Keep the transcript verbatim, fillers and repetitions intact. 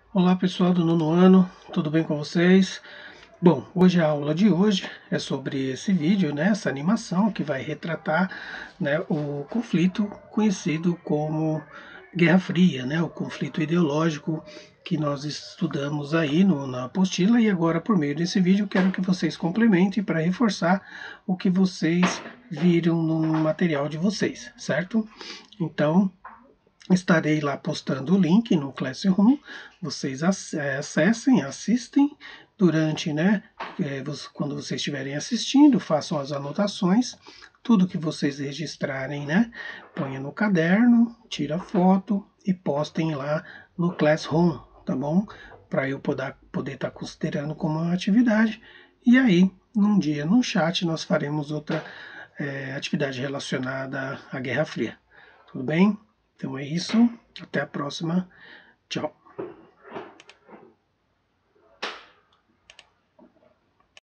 Olá pessoal do nono ano, tudo bem com vocês? Bom, hoje a aula de hoje é sobre esse vídeo, né, essa animação que vai retratar, né, o conflito conhecido como Guerra Fria, né, o conflito ideológico que nós estudamos aí no, na apostila, e agora por meio desse vídeo quero que vocês complementem para reforçar o que vocês viram no material de vocês, certo? Então, estarei lá postando o link no Classroom, vocês acessem, assistem, durante, né, é, quando vocês estiverem assistindo, façam as anotações, tudo que vocês registrarem, né, ponha no caderno, tira foto e postem lá no Classroom, tá bom? Para eu poder poder estar tá considerando como uma atividade. E aí, num dia no chat, nós faremos outra é, atividade relacionada à Guerra Fria. Tudo bem? Então é isso. Até a próxima. Tchau.